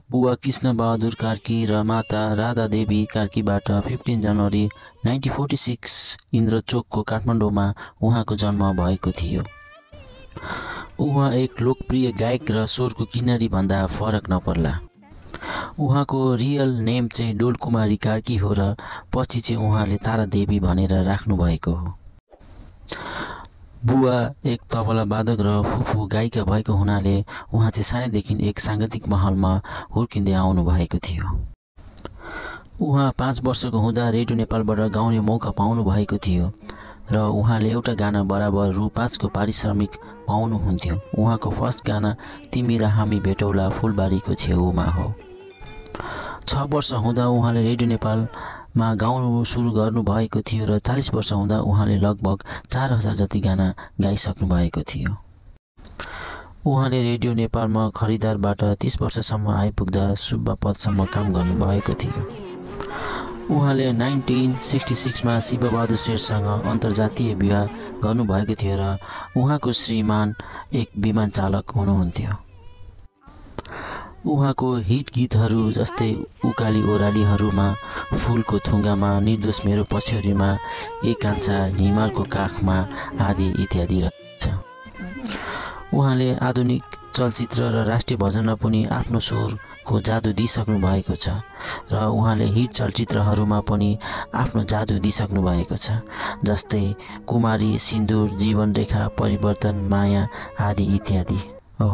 बुवा कृष्ण बहादुर कार्की र माता राधा देवी कार्कीबाट 15 जनवरी 1946 इन्द्रचोकको काठमाडौँमा उहाँको जन्म भएको थियो। उहाँ एक लोकप्रिय गायक र स्वरको किन्नरी भन्दा फरक नपर्ला। उहाँको रियल नेम चाहिँ डोलकुमारी कार्की हो र पछि चाहिँ उहाँले तारा देवी भनेर राख्नु भएको हो। बुवा एक तबला वादक र फुफू गायिका भएको हुनाले उहाँ चाहिँ सानैदेखि एक साङ्गीतिक महलमा हुर्किँदै आउनु भएको थियो। उहाँ 5 वर्षको हुँदा रेडियो नेपालबाट गाउने मौका पाउनु भएको थियो र उहाँले एउटा गाना बराबर रु 5 को पारिश्रमिक पाउनुहुन्थ्यो। उहाँको फर्स्ट गाना तिमी र हामी भेटौला फुलबारीको छेउमा हो। 6 वर्ष हुँदा उहाँले रेडियो नेपालमा गाउनु सुरु गर्नुभएको थियो र 40 वर्ष हुँदा उहाँले लगभग 4000 जति गाना गाइसक्नु भएको थियो। उहाँले रेडियो नेपालमा खरिदारबाट 30 वर्षसम्म आइपुग्दा सुब्बा पदसम्म काम गर्नुभएको थियो। उहाँले 1966 मा शिवबहादुर शेरसँग अन्तर्जातीय विवाह गर्नुभएको थियो र उहाँको श्रीमान एक विमान चालक हुनुहुन्थ्यो। उहाँको हिट गीतहरू जस्तै उकाली ओरालीहरूमा फुलको थुङ्गामा निर्दोष मेरो पछ्यौरीमा एक कान्छा हिमालको काखमा आदि इत्यादि रहेछ। उहाँले आधुनिक चलचित्र र राष्ट्रिय भजनमा पनि आफ्नो स्वरको जादु दिइसक्नु भएको छ र उहाँले हिट चलचित्रहरूमा पनि आफ्नो जादु दिइसक्नु भएको छ, जस्तै कुमारी, सिन्दुर, जीवन रेखा, परिवर्तन, माया आदि इत्यादि हो।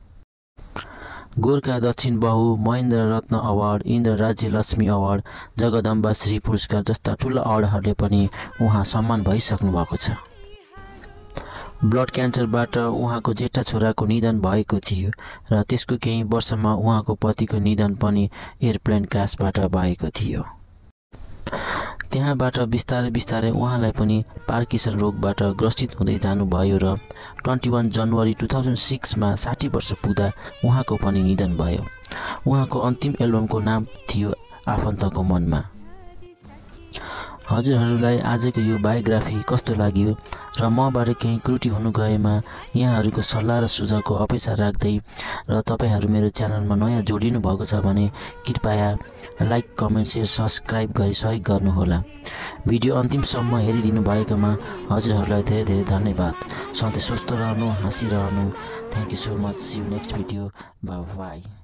गोर्खा दक्षिण बहु, महेन्द्र रत्न अवार्ड, इन्द्र राज्य लक्ष्मी अवार्ड, जगदम्बा श्री पुरस्कार जस्ता ठुला अवार्डहरूले पनि उहाँ सम्मान भइसक्नु भएको छ। ब्लड क्यान्सरबाट उहाँको जेठा छोराको निधन भएको थियो र त्यसको केही वर्षमा उहाँको पतिको निधन पनि एयरप्लेन क्रासबाट भएको थियो। त्यहाँबाट बिस्तारै बिस्तारै उहाँलाई पनि पार्किसन रोगबाट ग्रसित हुँदै जानुभयो र 21 जनवरी 2006 मा 60 वर्ष पुग्दा उहाँको पनि निधन भयो। उहाँको अन्तिम एल्बमको नाम थियो आफन्तको मनमा। हजुरहरूलाई आजको यो बायोग्राफी कस्तो लाग्यो र मबाट केही त्रुटि हुनु गएमा यहाँहरूको सल्लाह र सुझावको अपेक्षा राख्दै र तपाईहरू मेरो च्यानलमा नयाँ जोडिनु भएको छ भने कृपया लाइक, कमेन्ट, शेयर, सब्सक्राइब गरी सहयोग गर्नुहोला। भिडियो अन्तिमसम्म हेरिदिनु भएकोमा हजुरहरूलाई धेरै धेरै धन्यवाद। सधैँ स्वस्थ रहनु, हाँसिरहनु। Thank you so much. See you next video. Bye by.